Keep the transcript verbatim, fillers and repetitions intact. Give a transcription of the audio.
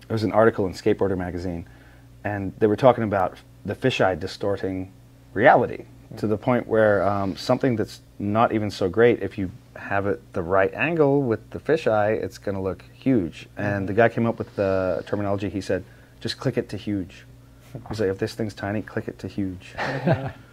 it was an article in Skateboarder magazine, and they were talking about the fisheye distorting reality mm-hmm. to the point where um, something that's not even so great, if you have it the right angle with the fisheye, it's going to look huge. Mm-hmm. And the guy came up with the terminology. He said, just click it to huge. He's like, if this thing's tiny, click it to huge.